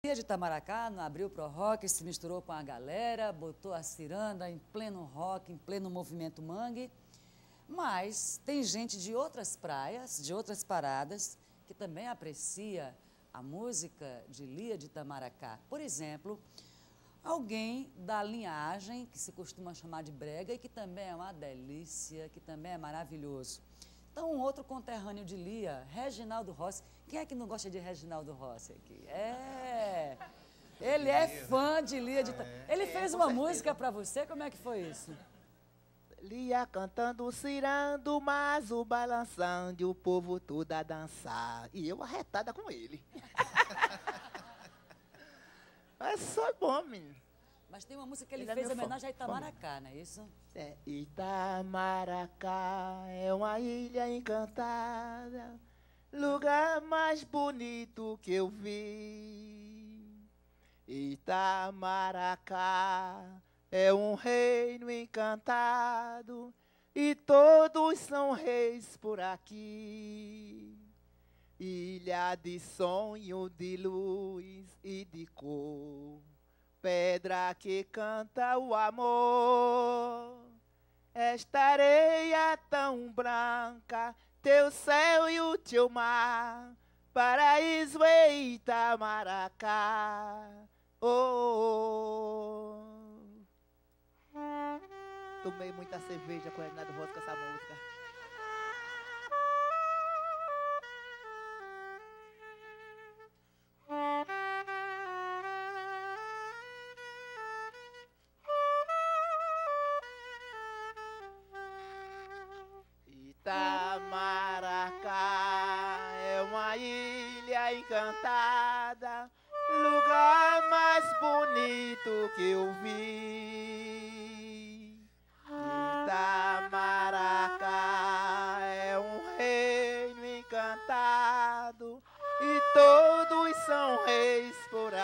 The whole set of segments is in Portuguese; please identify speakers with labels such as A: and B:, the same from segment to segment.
A: Lia de Itamaracá, no Abril Pro Rock, se misturou com a galera, botou a ciranda em pleno rock, em pleno movimento mangue. Mas tem gente de outras praias, de outras paradas, que também aprecia a música de Lia de Itamaracá. Por exemplo, alguém da linhagem, que se costuma chamar de brega e que também é uma delícia, que também é maravilhoso. Então, um outro conterrâneo de Lia, Reginaldo Rossi. Quem é que não gosta de Reginaldo Rossi aqui? Ele é fã de Lia de Itamaracá. Ele fez uma música para você, como é que foi isso?
B: Lia cantando, cirando, mas o balançando e o povo todo a dançar. E eu arretada com ele. Mas foi bom, menino.
A: Mas tem uma música que ele fez em homenagem a Itamaracá, não é isso?
B: É, Itamaracá é uma ilha encantada, lugar mais bonito que eu vi. Itamaracá é um reino encantado e todos são reis por aqui. Ilha de sonho, de luz e de cor, pedra que canta o amor. Esta areia tão branca, teu céu e o teu mar, paraíso e Itamaracá. Oh, oh, oh. Tomei muita cerveja com o Reginaldo Rossi com essa música. Itamaracá é uma ilha encantada, lugar mais bonito que eu vi. Itamaracá é um reino encantado e todos são reis por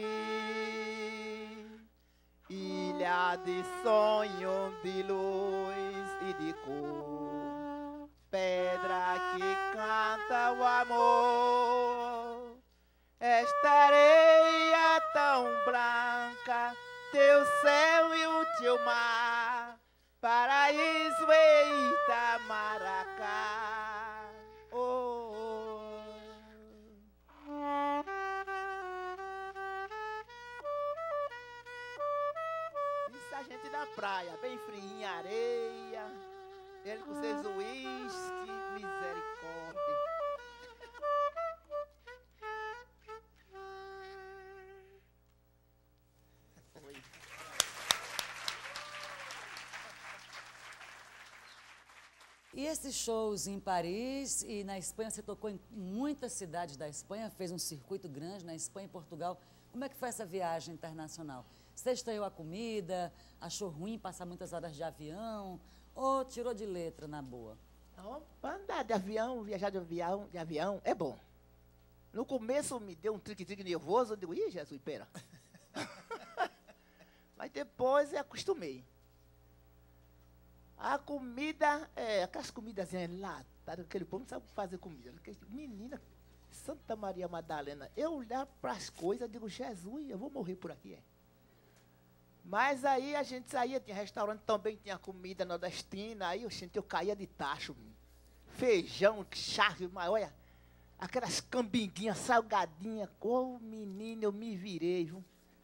B: aqui. Ilha de sonho, de luz e de cor, pedra que canta o amor. Esta areia tão branca, teu céu e o teu mar, paraíso e Itamaracá. Oh, oh. Isso a gente da praia, bem fria, areia, ele com seus uísque, misericórdia. Foi.
A: E esses shows em Paris e na Espanha, você tocou em muitas cidades da Espanha, fez um circuito grande na Espanha e Portugal. Como é que foi essa viagem internacional? Você estranhou a comida, achou ruim passar muitas horas de avião ou tirou de letra na boa?
B: Andar de avião, viajar de avião é bom. No começo me deu um trique-trique nervoso, eu digo, ih, Jesus, pera. Mas depois eu acostumei. A comida, aquelas comidas enlatadas, aquele povo não sabe fazer comida. Menina, Santa Maria Madalena, eu olhar para as coisas, digo, Jesus, eu vou morrer por aqui, Mas aí a gente saía, tinha restaurante também, tinha comida nordestina, aí eu caía de tacho, feijão, charque, mas olha, aquelas cambinguinhas salgadinhas, menino, eu me virei, viu?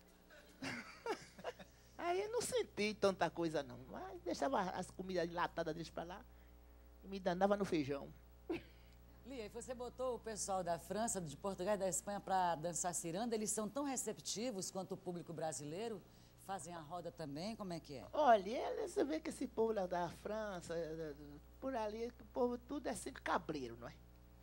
B: Aí eu não senti tanta coisa não, mas deixava as comidas enlatadas deles para lá e me danava no feijão.
A: Lia, e você botou o pessoal da França, de Portugal e da Espanha para dançar ciranda, eles são tão receptivos quanto o público brasileiro? Fazem a roda também, como é que é?
B: Olha, você vê que esse povo lá da França, por ali, o povo tudo é sempre cabreiro, não é?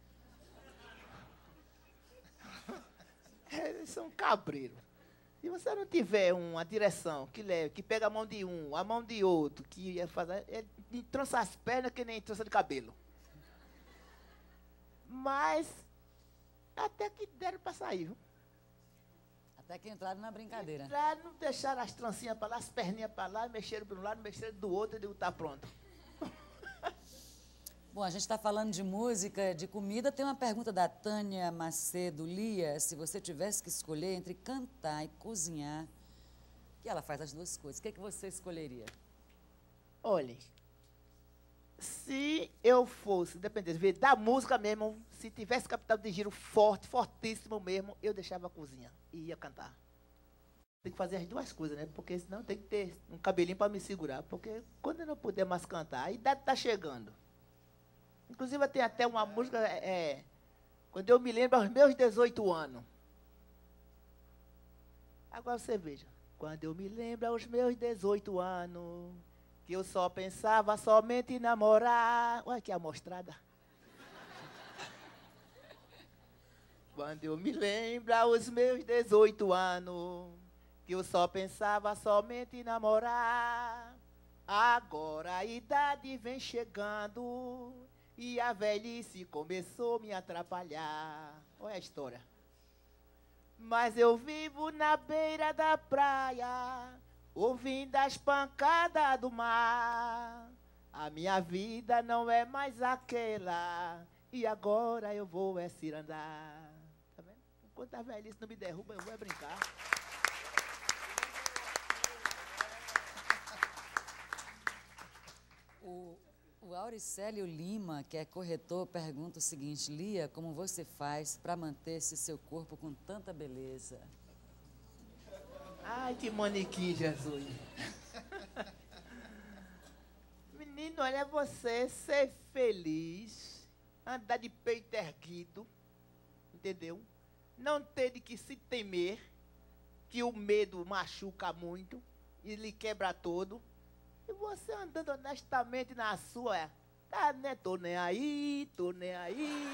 B: Eles são cabreiros. Se você não tiver uma direção que leve, que pega a mão de um, a mão de outro, que ia fazer, trança as pernas que nem trança de cabelo. Mas até que deram para sair, viu?
A: Até que entraram na brincadeira.
B: Entraram, não deixaram as trancinhas para lá, as perninhas para lá, mexeram para um lado, mexeram do outro, eu digo, tá pronto.
A: Bom, a gente está falando de música, de comida. Tem uma pergunta da Tânia Macedo. Lia, se você tivesse que escolher entre cantar e cozinhar, que ela faz as duas coisas, o que é que você escolheria?
B: Olha, se eu fosse, dependendo da música mesmo, se tivesse capital de giro forte, fortíssimo mesmo, eu deixava a cozinha e ia cantar. Tem que fazer as duas coisas, né? Porque senão tem que ter um cabelinho para me segurar. Porque quando eu não puder mais cantar, a idade está chegando. Inclusive, tem até uma música, quando eu me lembro, aos meus 18 anos. Agora você veja. Quando eu me lembro, aos meus 18 anos, que eu só pensava somente em namorar. Olha que amostrada. Quando eu me lembro, aos meus 18 anos, que eu só pensava somente em namorar. Agora a idade vem chegando e a velhice começou a me atrapalhar. Olha a história. Mas eu vivo na beira da praia, ouvindo as pancadas do mar. A minha vida não é mais aquela, e agora eu vou cirandar. Tá vendo? Enquanto a velhice não me derruba, eu vou brincar.
A: O Auricélio Lima, que é corretor, pergunta o seguinte: Lia, como você faz para manter esse seu corpo com tanta beleza?
B: Ai, que manequim, Jesus. Menino, olha você ser feliz, andar de peito erguido, entendeu? Não ter de que se temer, que o medo machuca muito e lhe quebra todo. E você andando honestamente na sua, tá, né? Tô nem aí, tô nem aí.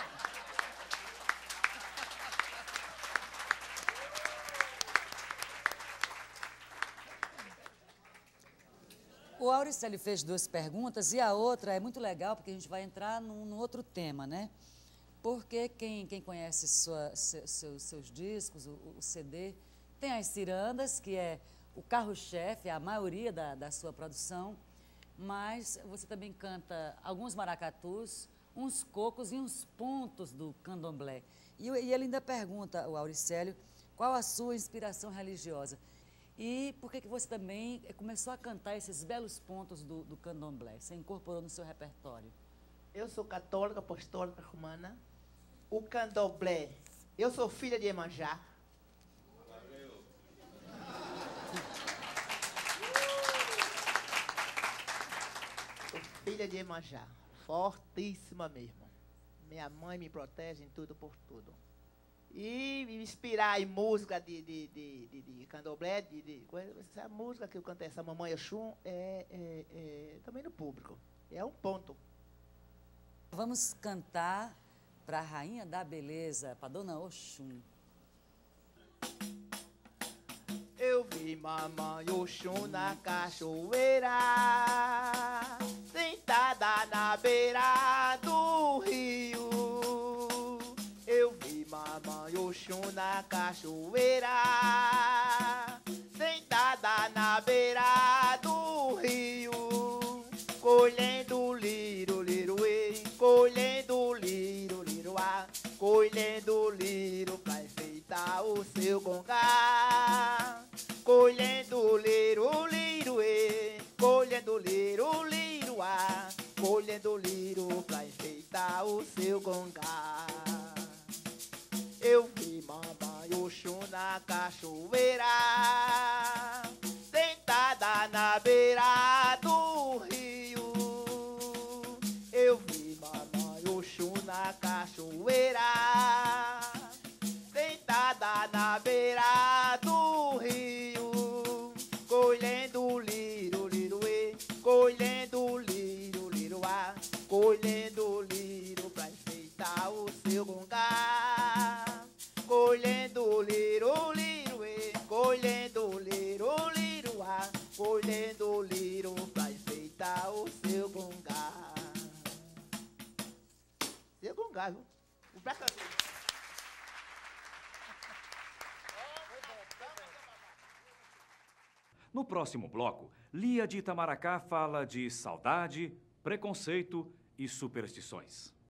A: O Auricélio fez duas perguntas e a outra é muito legal porque a gente vai entrar num outro tema, né? Porque quem conhece seus discos, o CD, tem as cirandas, que é o carro-chefe, a maioria da sua produção, mas você também canta alguns maracatus, uns cocos e uns pontos do candomblé. E ele ainda pergunta, o Auricélio, qual a sua inspiração religiosa? E por que você também começou a cantar esses belos pontos do candomblé? Você incorporou no seu repertório?
B: Eu sou católica, apostólica, romana. O candomblé, eu sou filha de Iemanjá. Filha de Iemanjá, fortíssima mesmo. Minha mãe me protege em tudo por tudo. E me inspirar em música de candomblé, essa música que eu canto, essa Mamãe Oxum, também no público. É um ponto.
A: Vamos cantar para a Rainha da Beleza, para Dona Oxum.
B: Eu vi Mamãe Oxum na cachoeira, sentada na beira do rio. Eu vi Mamãe Oxum na cachoeira, sentada na beira do rio, colhendo liro, liroê, colhendo liro, liroá, colhendo liro pra enfeitar o seu congá. Colhendo liro, liroê, colhendo liro, liroá, colhendo liro pra enfeitar o seu congá. Eu vi Mamãe Oxum na cachoeira, sentada na beira do rio. Eu vi Mamãe Oxum na cachoeira, sentada na beira do rio, colhendo liro, liroê, colhendo liro, liroá, colhendo liro pra enfeitar o seu congá. Colhendo liro, liroê, colhendo liro, liroá, colhendo liro pra enfeitar o seu congá. Seu congá, viu? O braço.
C: No próximo bloco, Lia de Itamaracá fala de saudade, preconceito e superstições.